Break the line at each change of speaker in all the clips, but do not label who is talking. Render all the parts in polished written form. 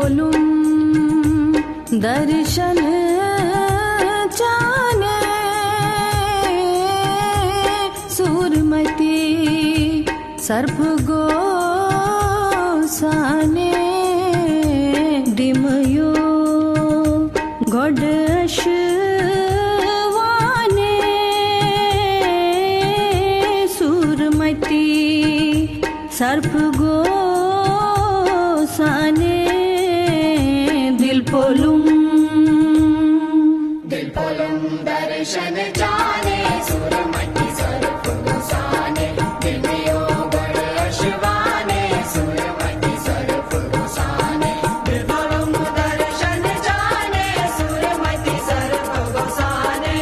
पोलुम दर्शन जाने सूरमती सर्प गोसाने डिमयो गोडश वाने सूरमती सर्प गोसाने दिल पोलुम
दर्शन जाने सूरमती सर्प गोसाने दिव्यो गण अश्वाने सूरमती सर्प गोसाने दिव्यम दर्शन जाने सूरमती सर्प गोसाने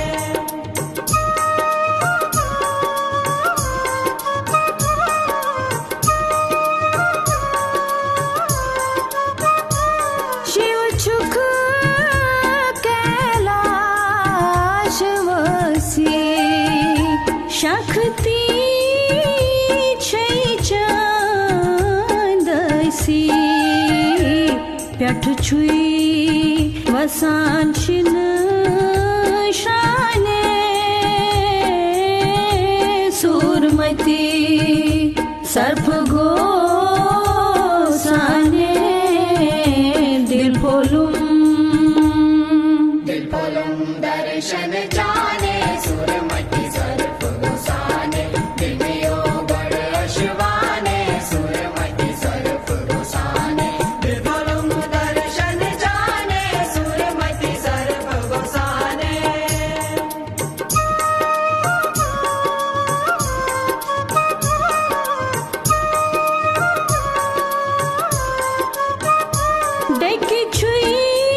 शिव छुक शक्ति चंदसी प्यठ छुई वसान शिन शाने सूरमती सर्प गोसाने दिल पोलुम
दर्शन जाने सूरमती सर्प गोसाने दिव्यो गण अश्वाने सूरमती सर्प गोसाने दिव्यम दर्शन जाने सूरमती सर्प गोसाने
डेकी छुई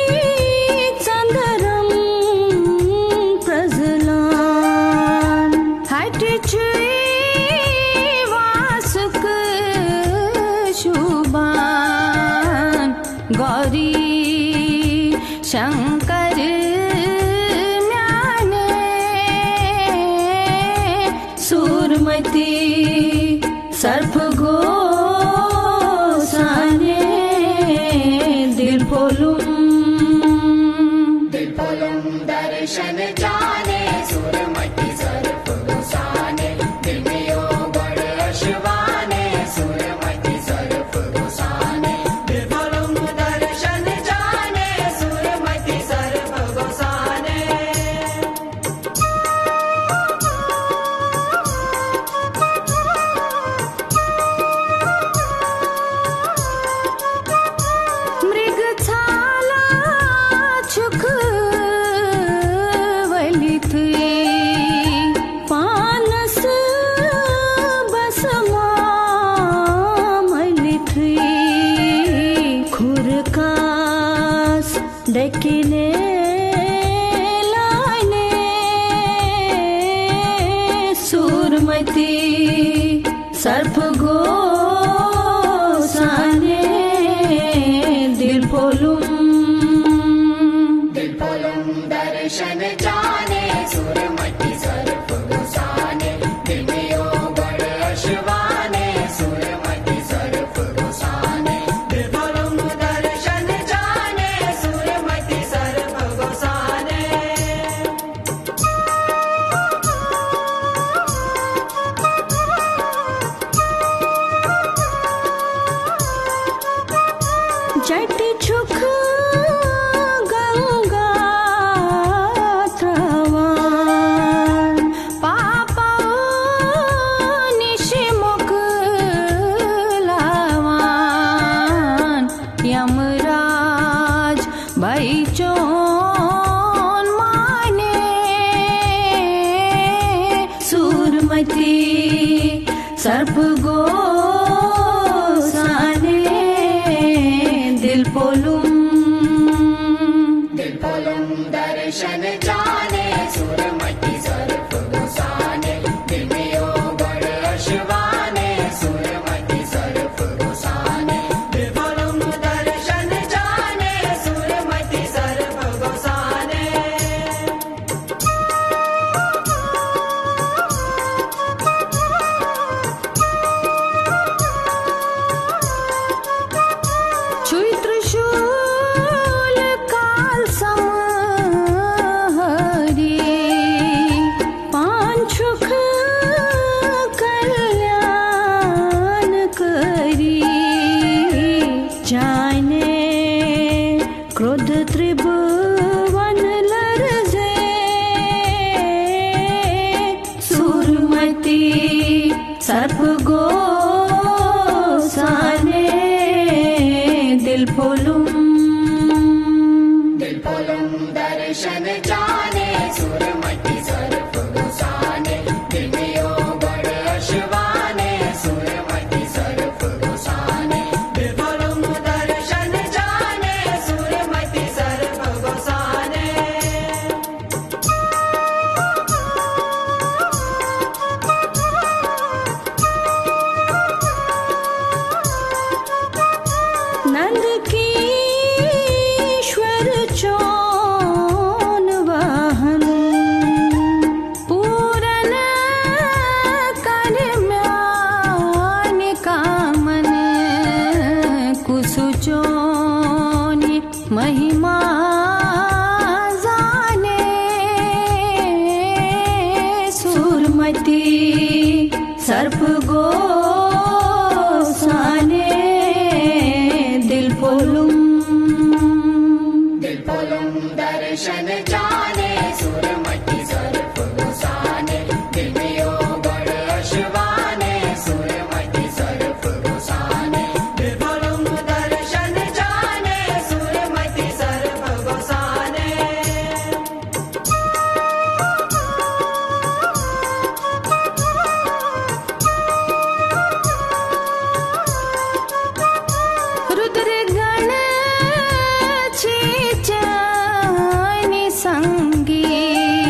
गौरी शंकर म्याने सूरमती सर्प गोसाने दिल पोलुम
दर्शन जाने सूरमती सर्प गोसाने दिव्यो गण अश्वाने सूरमती सर्प गोसाने दिव्यम दर्शन जाने सूरमती सर्प गोसाने मृग छाला छुक पानस बसमा मलिथी खुरकास डकिने लाने सूरमती सर्प गोसाने दिल पोलुम दर्शन जाने सूरमती सर्प गोसाने दिव्यो गण अश्वाने सूरमती सर्प गोसाने दिव्यम दर्शन जाने सूरमती सर्प गोसाने
जट छुक यमराज भाई चोन माने सूरमती सर्प गोसाने दिल पोलुम
दर्शन जाने सूरमती सर्प गोसाने दिव्यो गण अश्वाने सूरमती सर्प गोसाने दिव्यम दर्शन जाने सूरमती सर्प गोसाने
गोसाने दिल पोलुम
दर्शन जाने सुरमती सर्प गोसाने दिव्यो बड़ अश्वाने सुरमती सर्प गोसाने दिलपोलुम दर्शन जाने सुरमती सर्प गोसाने
नंद की ईश्वर चौन वाहन पूरन कर म्यान कामन कुसुचोन महिमा जाने सुरमती सर्प गोसाने दिल पोलुम
दर्शन जाने सुरमती सर्प गोसाने दिव्यो बड़ अश्वाने सुरमती सर्प गोसाने दिलपोलुम दर्शन जाने सुरमती सर्प गोसाने
रुद्र गण चैन संगी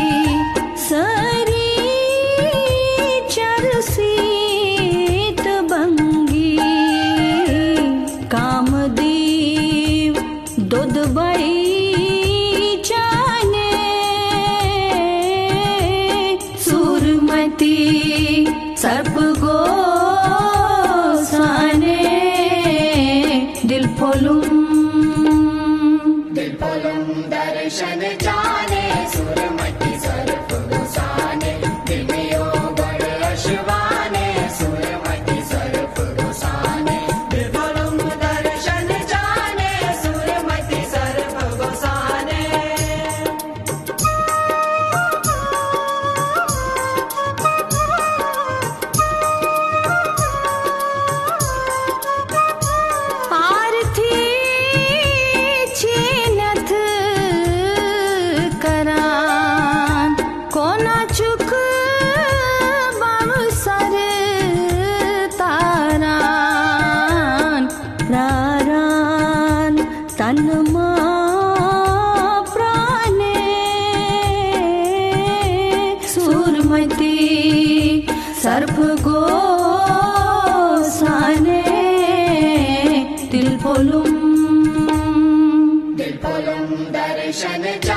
सरी चर सीत बंगी कामदेव दुदबई जाने सुरमती सर्प गोसाने दिल पोलुम
दर्शन जाने सुरमती सर्प गोसाने दिव्यो बड़ अश्वाने सुरमती सर्प गोसाने दिलपोलुम दर्शन जाने सुरमती सर्प गोसाने
आरती छीनथ करान कोना चुक बावसर तारान प्रारान तनमा प्राणे सुरमती सर्प गोसाने दिल पोलुम
दर्शन